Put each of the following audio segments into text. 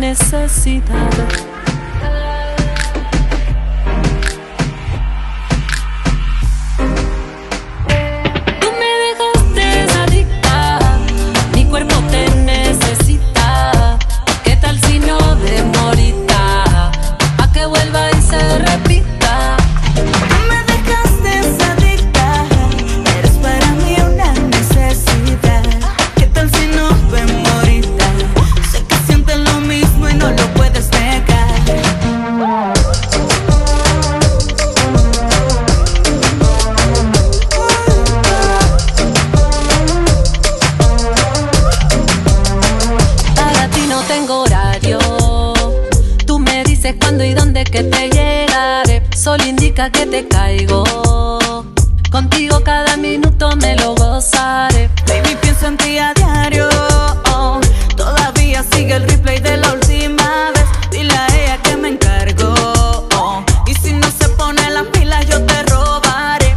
necesidad. Tú me dejaste adicta, mi cuerpo te necesita. ¿Qué tal si no demorita? Pa' que vuelva y se repita. Tú me dejaste adicta, eres para mí una necesidad. ¿Qué tal si no vemos ahorita? Sé que sientes lo mismo y no lo puedes negar. Para ti no tengo horario. Tú me dices cuándo y dónde que te llegaré. Solo indica que te caigo. Contigo cada minuto me lo gozaré. Baby, pienso en ti a diario. Todavía sigue el replay de la última vez. Dile a ella que me encargo. Y si no se pone las pilas yo te robaré.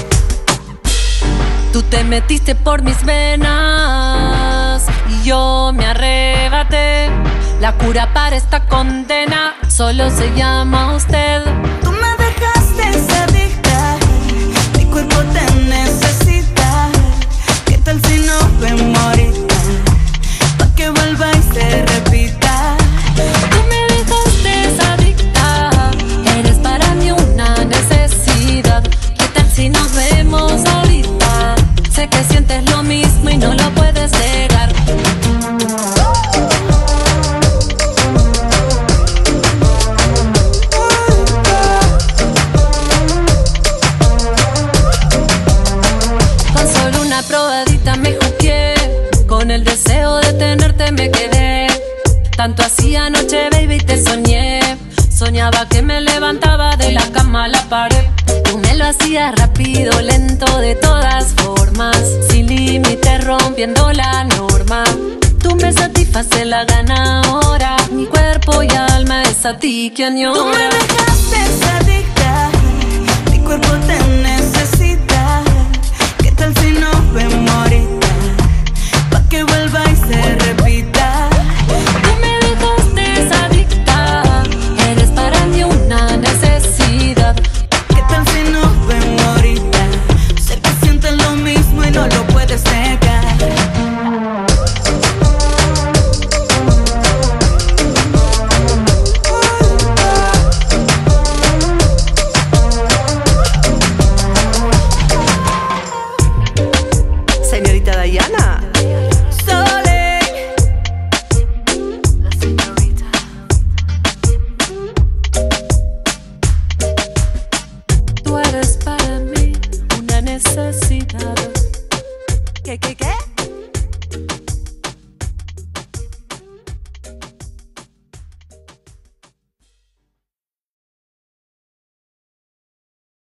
Tú te metiste por mis venas y yo me arrebaté. La cura para esta condena solo se llama usted. Tú me dejaste adicta, mi cuerpo te necesita. ¿Qué tal si no vemos ahorita? Pa' que vuelva y se repita. Tú me dejaste adicta, eres para mí una necesidad. ¿Qué tal si nos vemos ahorita? Sé que sientes lo mismo y no lo puedes negar. Con solo una probadita me juqué, con el deseo de tenerte me quedé. Tanto así anoche, baby, te soñé. Soñaba que me levantaba de la cama a la pared. Tú me lo hacías rápido, lento, de todas formas, sin límite, rompiendo la norma. Tú me satisfaces la gana ahora. Mi cuerpo y alma es a ti que añora. Tú me dejaste adicta, mi cuerpo te necesita. ¿Qué tal si no vemos ahorita? Pa' que vuelva y se repita. Tú me dejaste adicta, eres para mí una necesidad. ¿Qué tal si no vemos ahorita? Sé que sientes lo mismo y no lo puedes negar. Señorita Dayana.